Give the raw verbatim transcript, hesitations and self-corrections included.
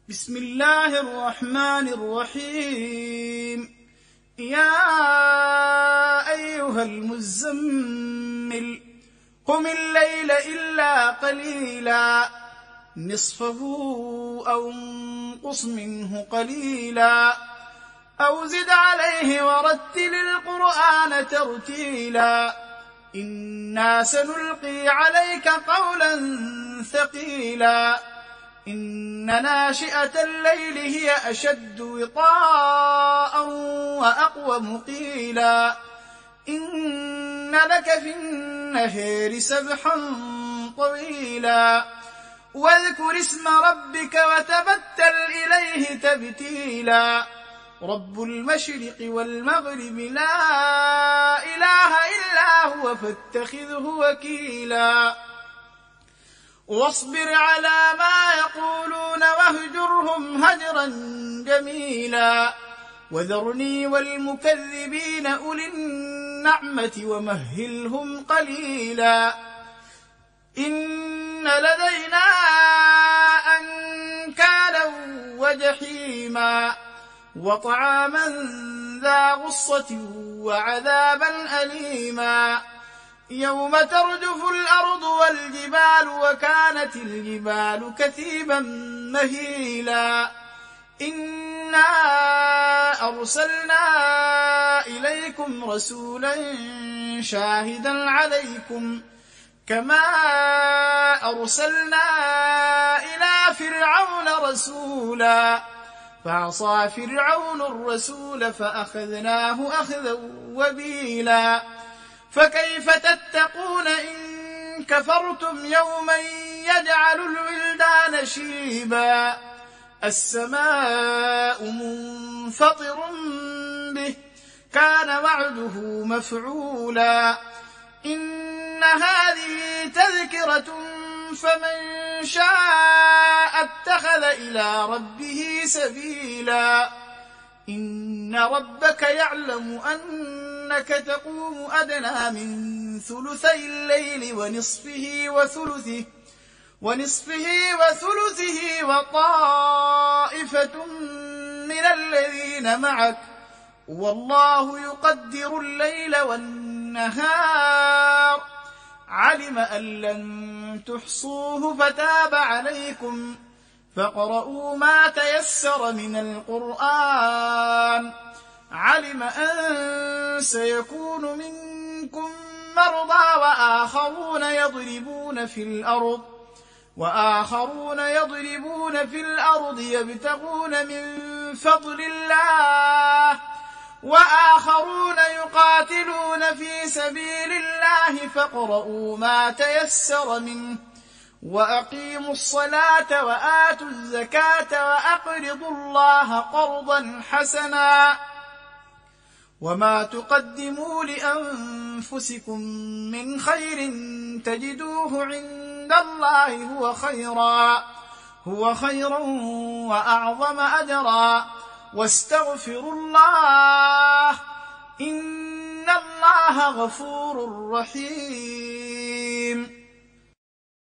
بسم الله الرحمن الرحيم. يا أيها المزمل قم الليل إلا قليلا نصفه أو انقص منه قليلا أو زد عليه ورتل القرآن ترتيلا إنا سنلقي عليك قولا ثقيلا إن ناشئة الليل هي أشد وطاء وأقوم قيلا إن لك في النهار سبحا طويلا واذكر اسم ربك وتبتل إليه تبتيلا رب المشرق والمغرب لا إله إلا هو فاتخذه وكيلا واصبر على ما يقولون واهجرهم هجرا جميلا وذرني والمكذبين أولي النعمة ومهلهم قليلا إن لدينا أنكالا وجحيما وطعاما ذا غصة وعذابا أليما يوم ترجف الأرض والجبال وكانت الجبال كثيبا مهيلا إنا أرسلنا إليكم رسولا شاهدا عليكم كما أرسلنا إلى فرعون رسولا فعصى فرعون الرسول فأخذناه أخذا وبيلا فكيف تتقون إن كفرتم يوما يجعل الولدان شيبا السماء منفطر به كان وعده مفعولا إن هذه تذكرة فمن شاء اتخذ إلى ربه سبيلا إن ربك يعلم أنك تقوم أدنى من ثلثي الليل ونصفه وثلثه ونصفه وثلثه وطائفة من الذين معك والله يقدر الليل والنهار علم أن لن تحصوه فتاب عليكم فاقرؤوا ما تيسر من القرآن علم أن سيكون منكم مرضى وآخرون يضربون في الأرض وآخرون يضربون في الأرض يبتغون من فضل الله وآخرون يقاتلون في سبيل الله فاقرؤوا ما تيسر منه وأقيموا الصلاة وآتوا الزكاة وأقرضوا الله قرضا حسنا وما تقدموا لأنفسكم من خير تجدوه عند الله هو خيرا هو خيرا وأعظم أجرا واستغفروا الله إن الله غفور رحيم.